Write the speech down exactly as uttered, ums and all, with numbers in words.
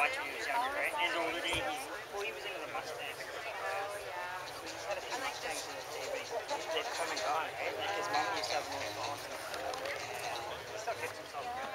bike when he was younger, right? And already he's, well, he was into the Mustang. So he's had a few Mustangs in his day, but he's, they've come and gone, right? Like his mom used to have most awesome stuff. He still gets himself good.